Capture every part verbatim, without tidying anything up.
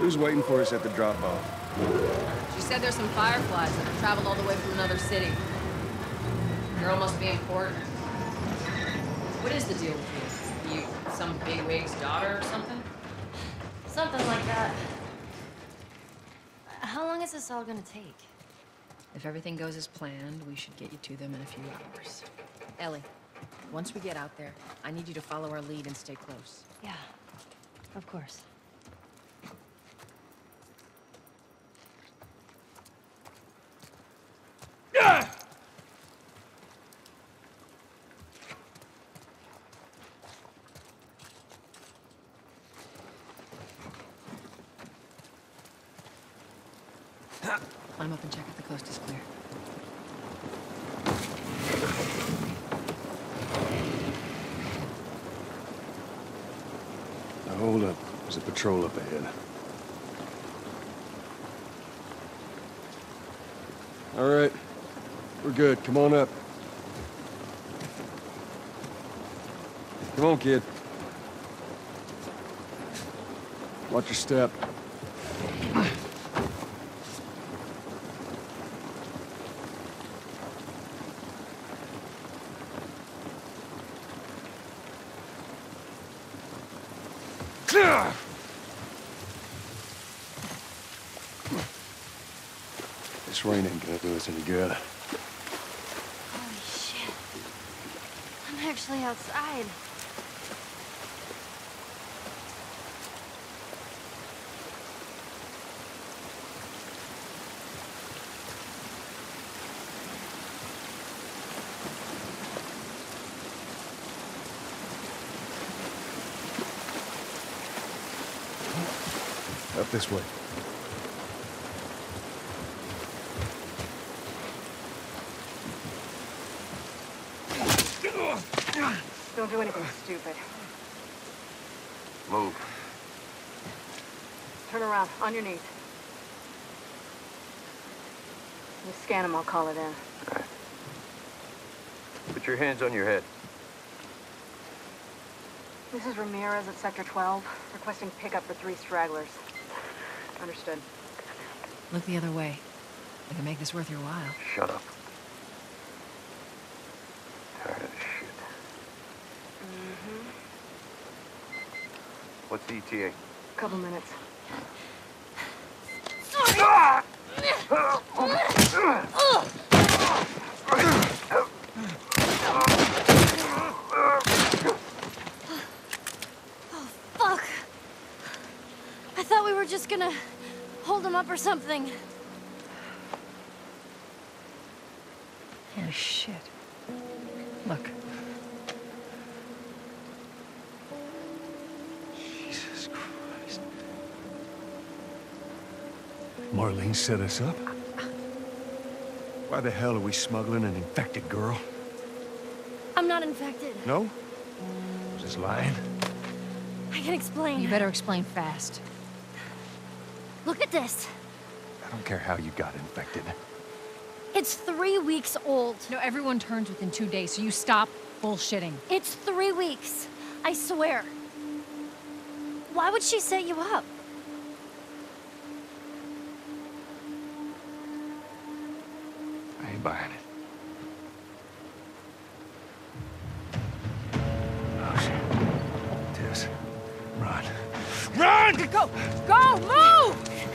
Who's waiting for us at the drop-off? She said there's some fireflies that have traveled all the way from another city. Girl must be important. What is the deal with you? You some bigwig's daughter or something? Something like that. How long is this all gonna take? If everything goes as planned, we should get you to them in a few hours. Ellie, once we get out there, I need you to follow our lead and stay close. Yeah, of course. Climb up and check if the coast is clear. Now hold up. There's a patrol up ahead. All right. We're good. Come on up. Come on, kid. Watch your step. This rain ain't gonna do us any good. Holy shit. I'm actually outside. Up this way. Don't do anything stupid. Move. Turn around, on your knees. You scan him, I'll call it in. All right. Put your hands on your head. This is Ramirez at Sector twelve, requesting pickup for three stragglers. Understood. Look the other way. We can make this worth your while. Shut up. Tired of this shit. Mm-hmm. What's the E T A? Couple minutes. Fuck! I thought we were just gonna hold him up or something. Oh, shit. Look. Jesus Christ. Marlene set us up? Why the hell are we smuggling an infected girl? I'm not infected. No? Just lying? I can explain. You better explain fast. Look at this. I don't care how you got infected. It's three weeks old. No, everyone turns within two days, so you stop bullshitting. It's three weeks. I swear. Why would she set you up? I ain't buying it. Oh, shit. Tess, run. Run! Go! Go! Move!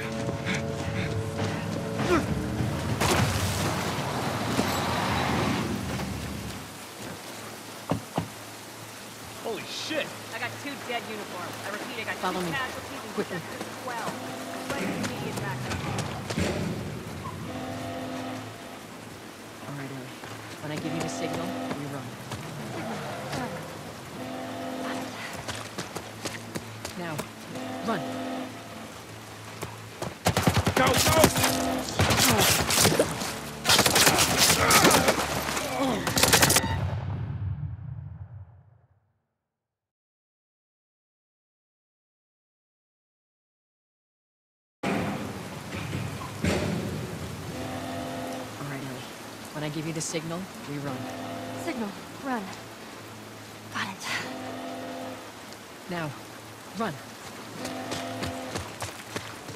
Holy shit! I got two dead uniforms. I repeat, I got Follow two me. casualties in Quickly. Sector twelve. Ready for immediate backup. All right, Ellie. When I give you the signal, we run. Now, run. Go, go! When I give you the signal, we run. Signal, run. Got it. Now, run.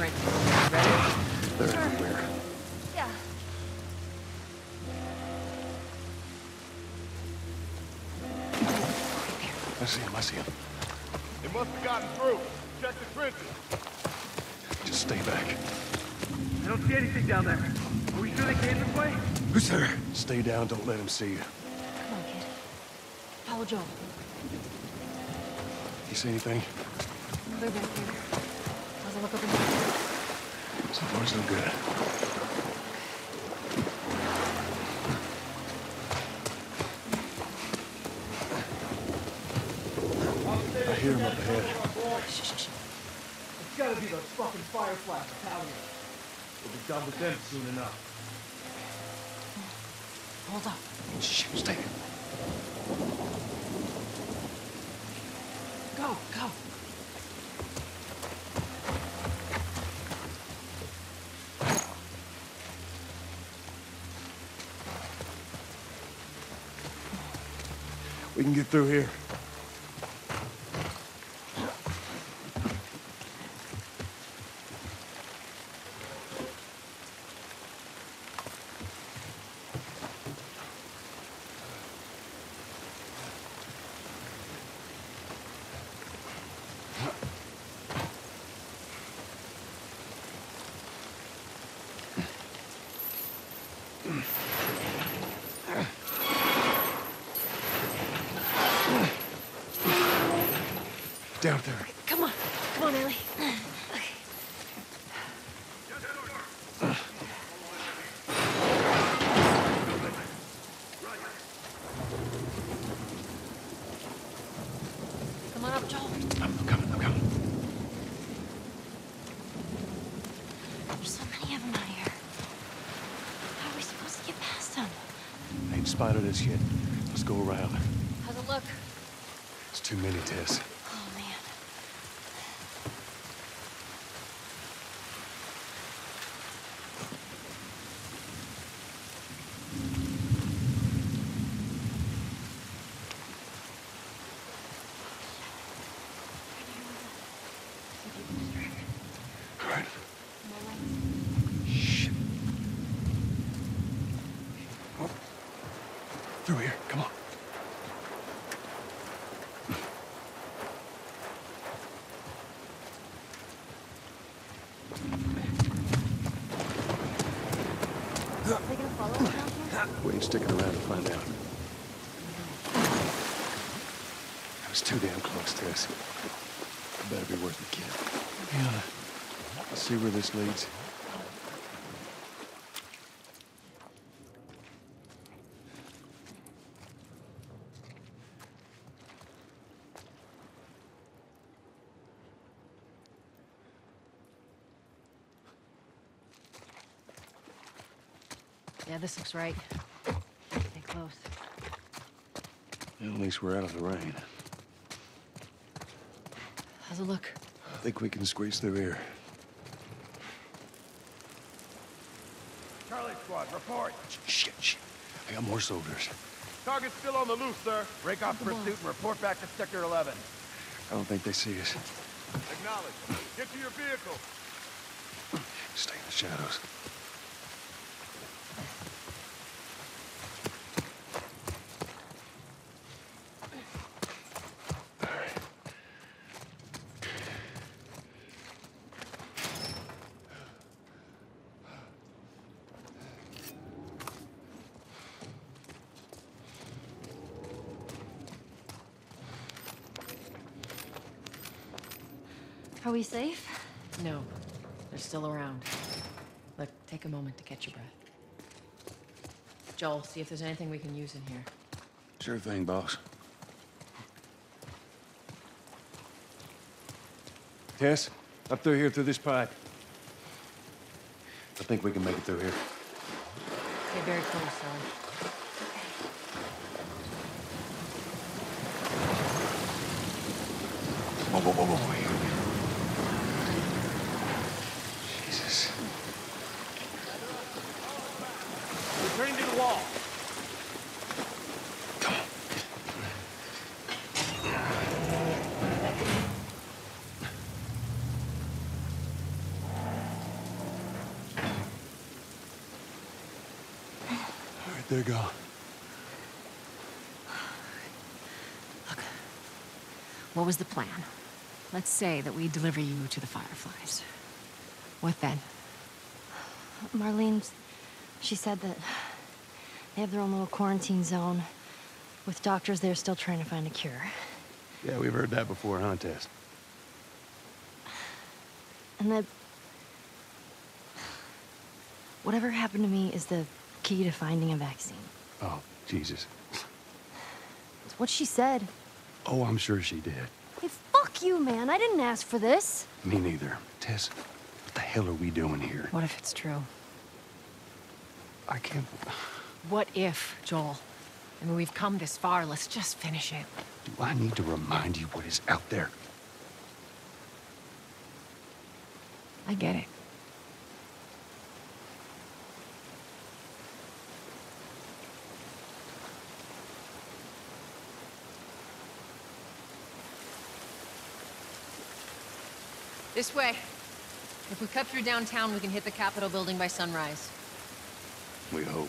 fingerprints. Ready? They're everywhere. Yeah. I see him, I see him. They must have gotten through. Check the trenches. Just stay back. I don't see anything down there. Are we sure they came this way? Who's there? Stay down, don't let him see you. Come on, kid. Follow Joel. You see anything? Clear back here. How's it look over here? So far, so good. I hear him up ahead. Shh, shh, shh. It's gotta be those fucking Firefly battalion. We'll be done with them soon enough. Hold up. Shh, stay. Go, go. We can get through here. Down there. Come on. Come on, Ellie. Okay. Come on up, Joel. I'm coming, I'm coming. There's so many of them out here. How are we supposed to get past them? They ain't spotted us yet. Let's go around. How's it look? It's too many, Tess. Oh, man. All right. Shit. Oh. Through here, come on. Are they gonna follow us down here? We ain't sticking around to find out. That was too damn close, Tess. Better be worth the kid. Yeah. Let's see where this leads. Yeah, this looks right. Stay close. At least we're out of the rain. How's it look? I think we can squeeze through here. Charlie Squad, report. Shit, shit. I got more soldiers. Target's still on the loose, sir. Break off pursuit and report back to Sector eleven. I don't think they see us. Acknowledge. Get to your vehicle. Stay in the shadows. All right. Are we safe? No. They're still around. Look, take a moment to catch your breath. Joel, see if there's anything we can use in here. Sure thing, boss. Tess, up through here through this pipe. I think we can make it through here. Stay very close, Ellie. Whoa, whoa, whoa, whoa, wait. Jesus. Returning to the wall. Come on. They're gone. Look, what was the plan? Let's say that we deliver you to the Fireflies. What then? Marlene, she said that they have their own little quarantine zone with doctors there still trying to find a cure. Yeah, we've heard that before, huh, Tess? And that whatever happened to me is the key to finding a vaccine. Oh, Jesus. It's what she said. Oh, I'm sure she did. Hey, fuck you, man. I didn't ask for this. Me neither. Tess, what the hell are we doing here? What if it's true? I can't... What if, Joel? I mean, we've come this far. Let's just finish it. Do I need to remind you what is out there? I get it. This way. If we cut through downtown, we can hit the Capitol building by sunrise. We hope.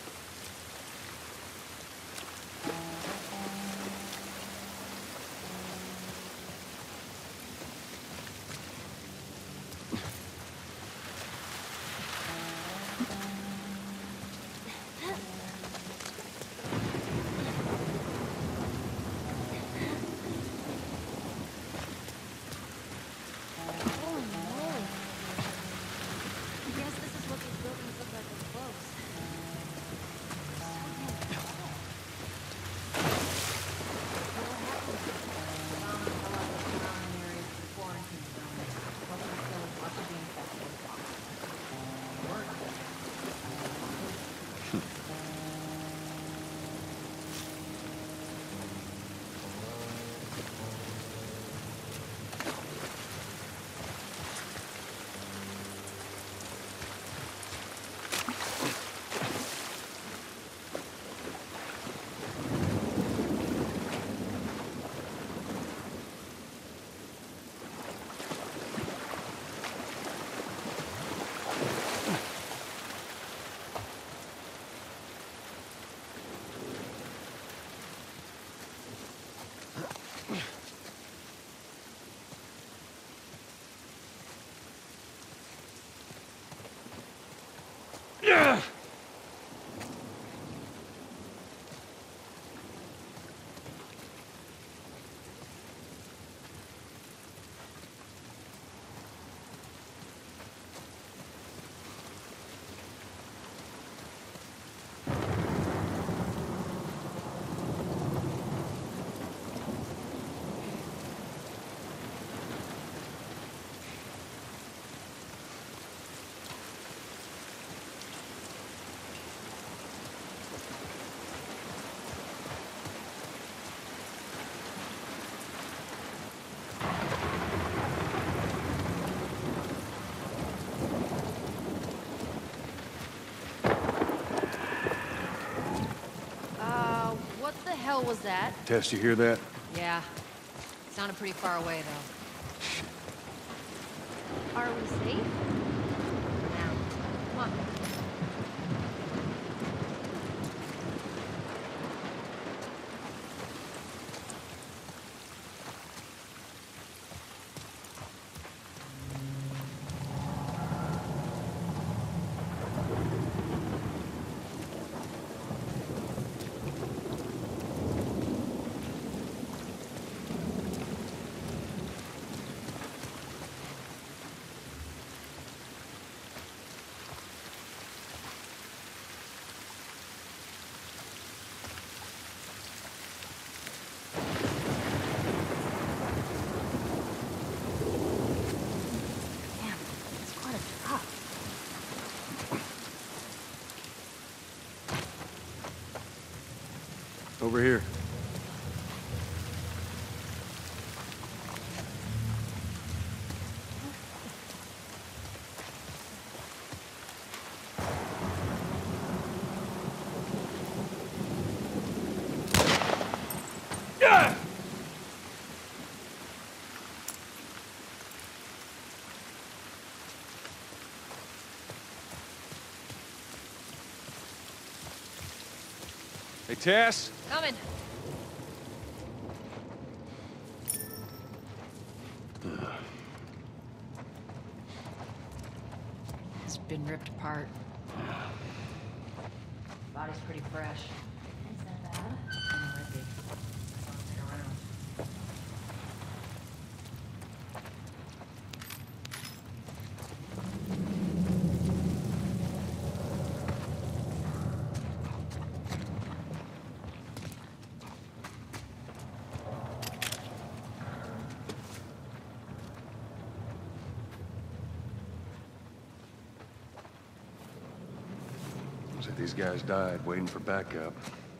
hell was that? Tess, you hear that? Yeah. Sounded pretty far away, though. Are we safe? Now, come on. Over here. Yeah! Hey, Tess? Coming. It's been ripped apart. Body's pretty fresh. Is that bad? Might be. Bouncing around. Looks like these guys died waiting for backup.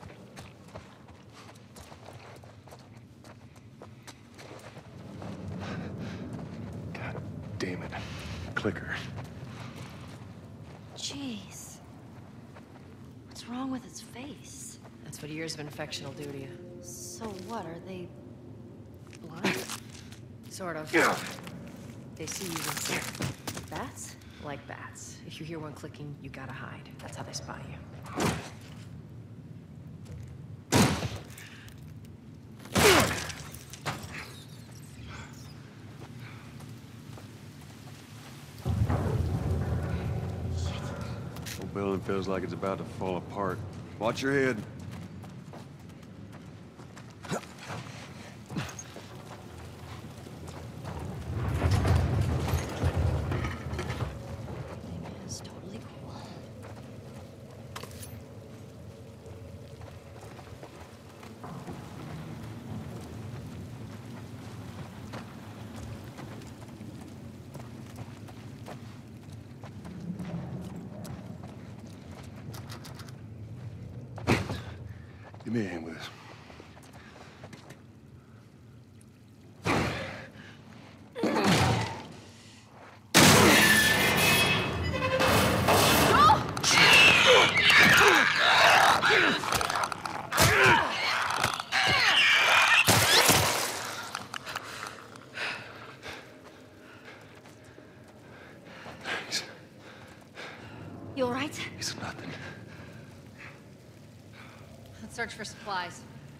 God damn it. Clicker. Jeez. What's wrong with its face? That's what years of infection will do to you. So what, are they blind? Sort of. Yeah. They see you when Like bats? like bats. If you hear one clicking, you gotta hide. That's how they spot you. Whole building feels like it's about to fall apart. Watch your head. Thing is totally cool. Give me a hand with this. He's, You all right? he's nothing. Let's search for supplies.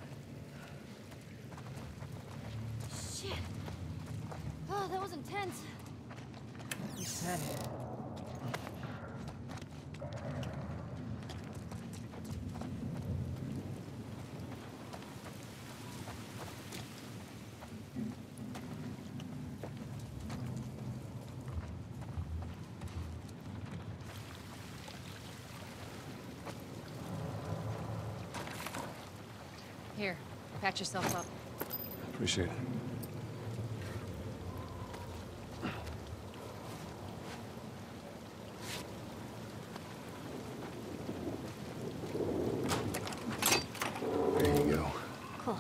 Shit. Oh, that was intense. You said it. Here, patch yourself up. Appreciate it. There you go. Cool.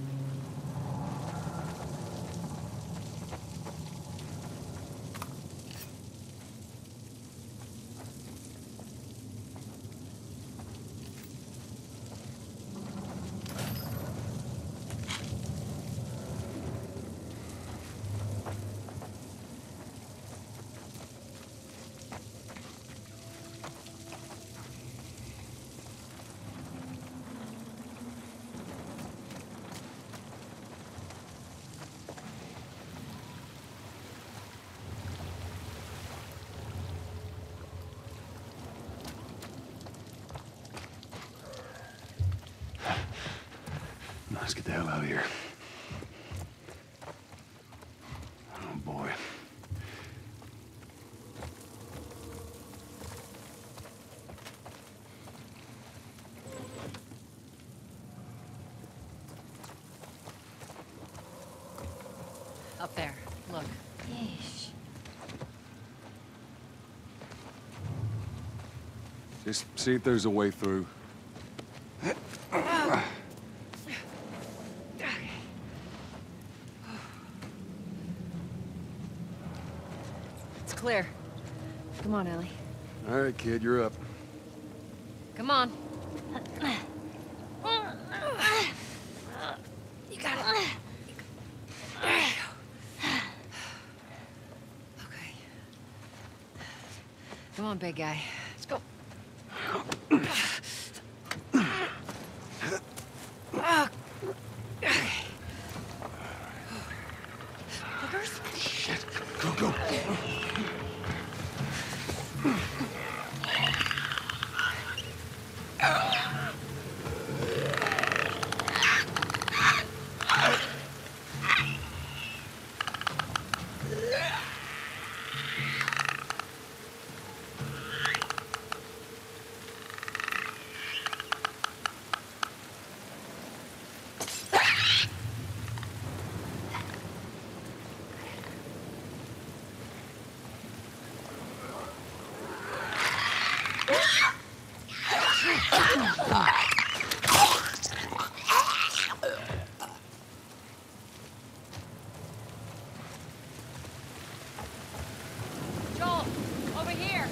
Let's get the hell out of here. Oh, boy. Up there. Look. Yeesh. Just see if there's a way through. It's clear. Come on, Ellie. All right, kid, you're up. Come on. You got it. Okay. Come on, big guy. Let's go. Joel, over here.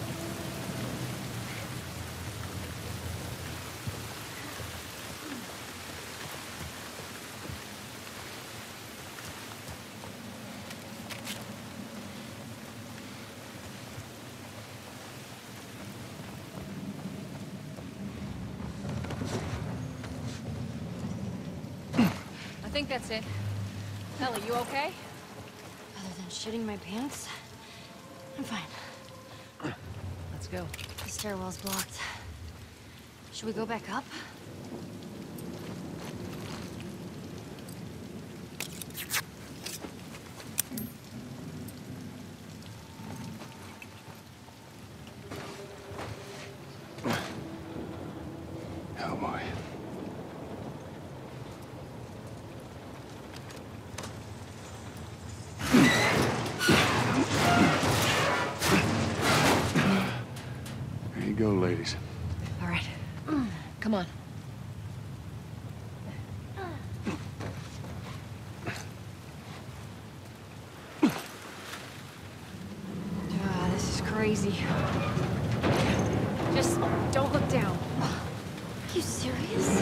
I think that's it. Ellie, you okay? Other than shitting my pants, I'm fine. Let's go. The stairwell's blocked. Should we go back up? Oh boy. There you go, ladies. All right. Come on. Ah, this is crazy. Just don't look down. Are you serious?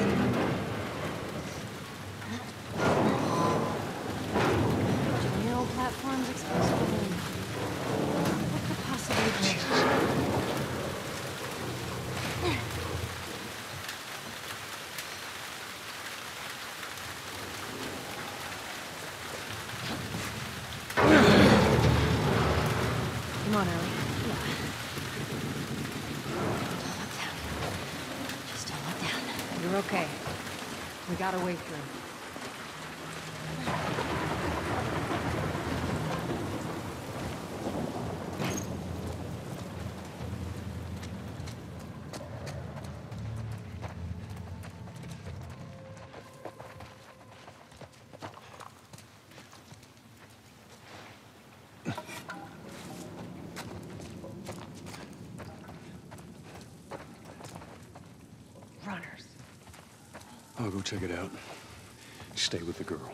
General platforms exposed to the wind. What could possibly be? Come on, Ellie. Don't look down. Just don't look down. You're okay. We got our way through. Runners. I'll go check it out. Stay with the girl.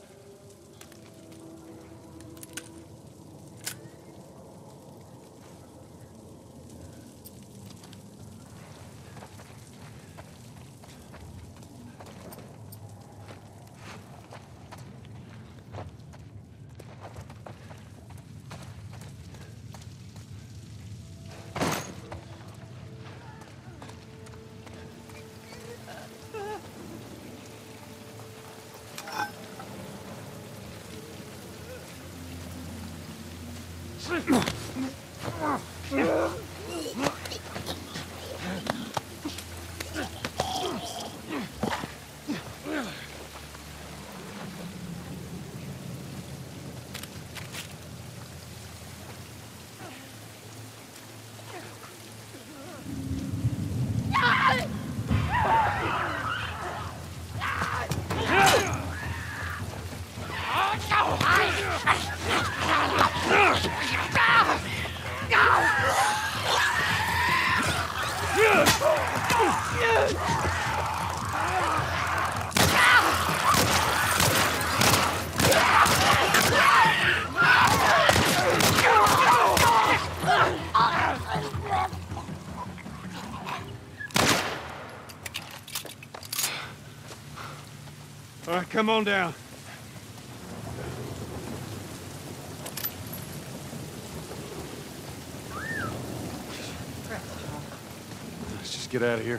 All right, come on down. Let's just get out of here.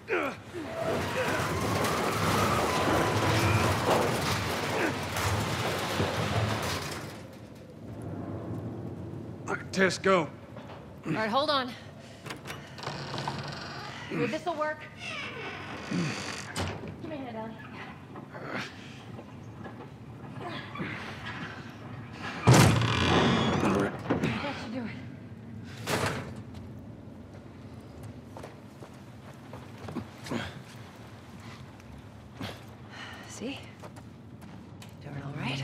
Tess, go. All right, hold on. Wait, this'll work. Give me a hand, Ellie. That should do it. See? Doing all right?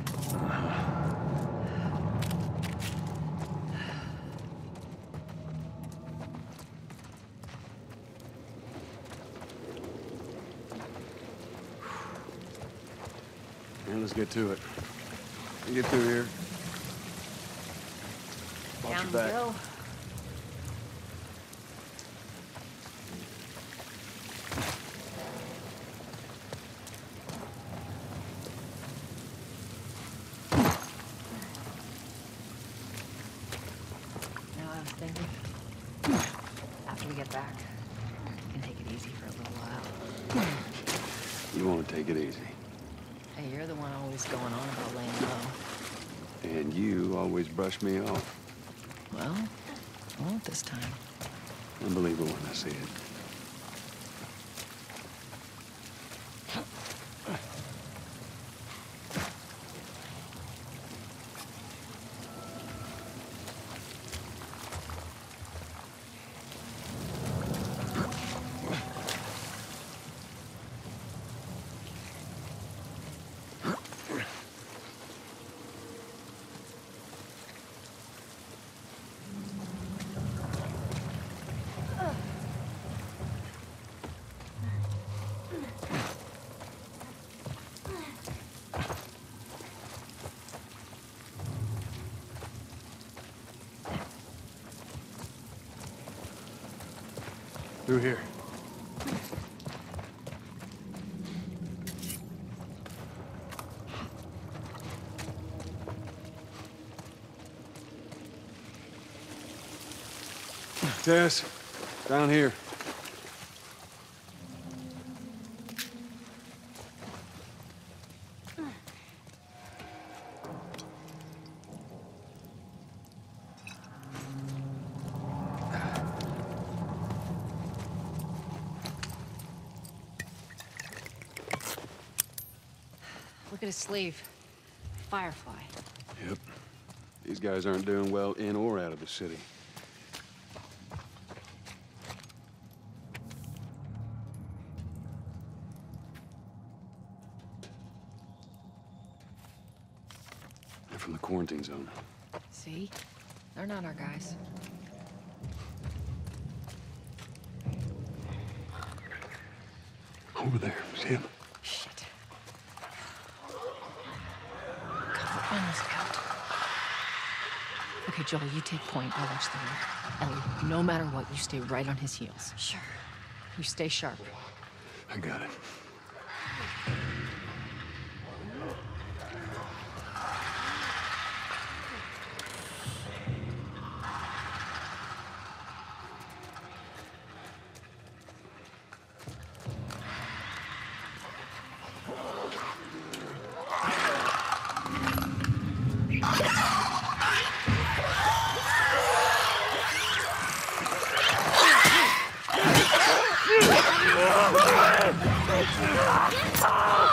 Yeah, let's get to it. Get through here. Watch Down your we back. go. Now I was thinking, after we get back, we can take it easy for a little while. You want to take it easy. Hey, you're the one always going on about laying low. And you always brush me off. Well, I won't this time. I believe it when I see it. Through here. Tess, down here. Look at his sleeve. Firefly. Yep. These guys aren't doing well in or out of the city. They're from the quarantine zone. See? They're not our guys. Over there. See him? Shit. God, we're almost out. Okay, Joel, you take point. I'll watch the rear. Ellie, no matter what, you stay right on his heels. Sure. You stay sharp. I got it. Ah!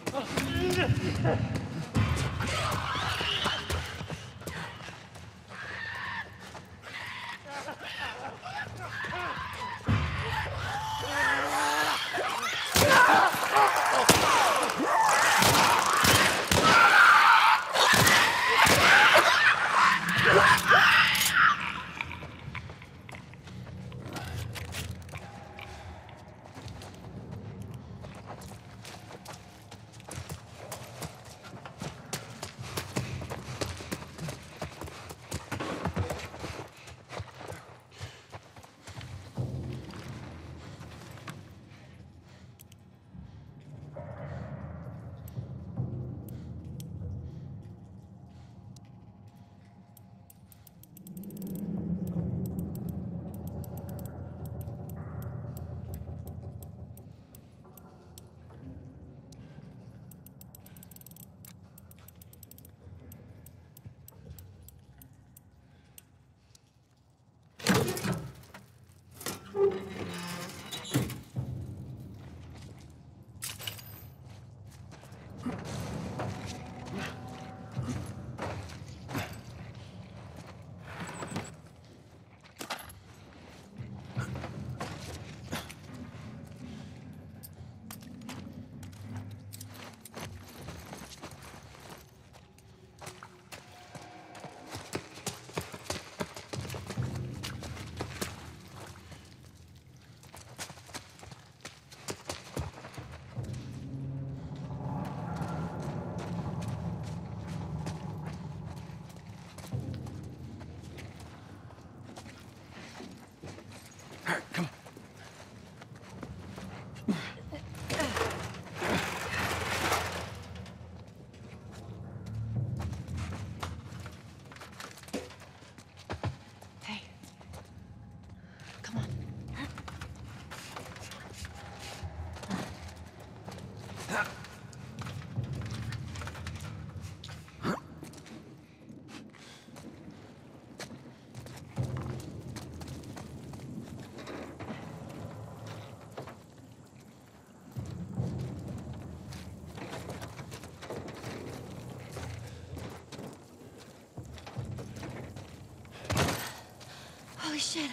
Holy shit.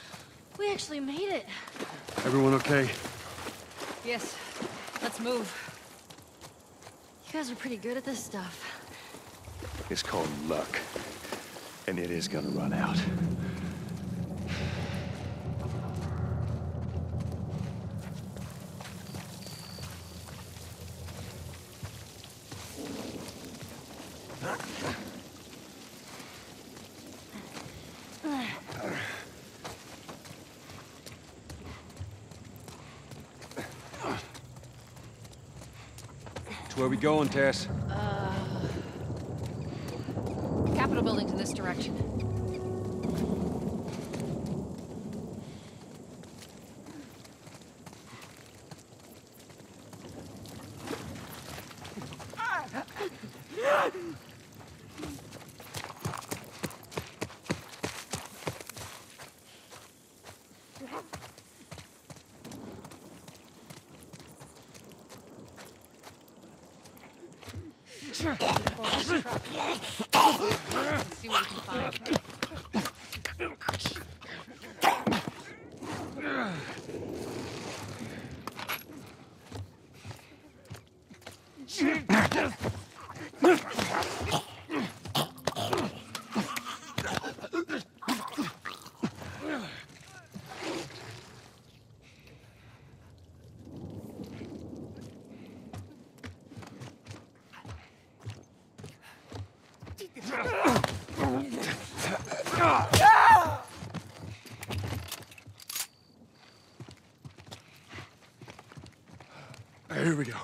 We actually made it. Everyone okay? Yes. Let's move. You guys are pretty good at this stuff. It's called luck. And it is gonna run out. Where we going, Tess? Uh... Capitol building's in this direction. Let's see what we can find. Here we go.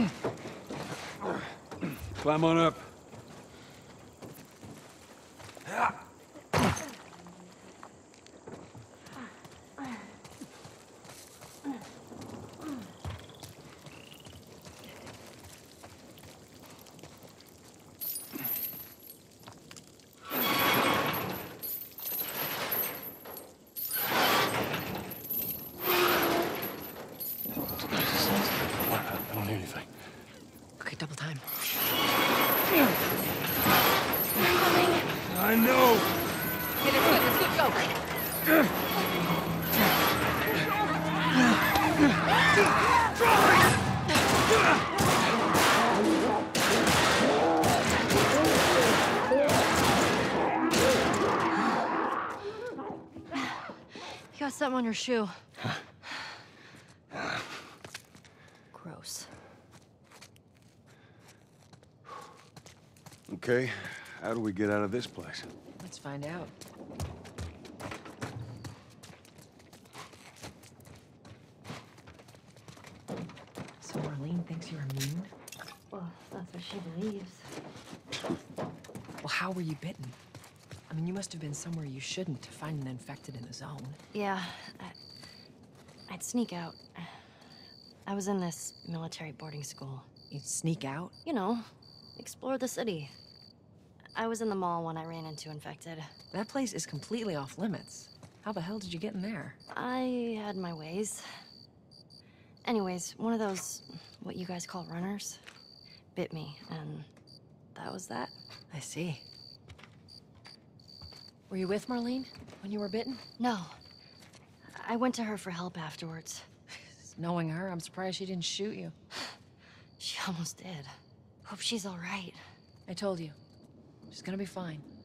Climb on up. I don't hear anything. Okay, double time. I know! Get it quick, let's get go. You got something on your shoe. Gross. Okay, how do we get out of this place? Let's find out. So Marlene thinks you're immune? Well, that's what she believes. Well, how were you bitten? I mean, you must have been somewhere you shouldn't to find an infected in the zone. Yeah, I, I'd sneak out. I was in this military boarding school. You'd sneak out? You know, explore the city. I was in the mall when I ran into infected. That place is completely off limits. How the hell did you get in there? I had my ways. Anyways, one of those, what you guys call runners, bit me, and that was that. I see. Were you with Marlene when you were bitten? No. I went to her for help afterwards. Knowing her, I'm surprised she didn't shoot you. She almost did. Hope she's all right. I told you. She's gonna be fine.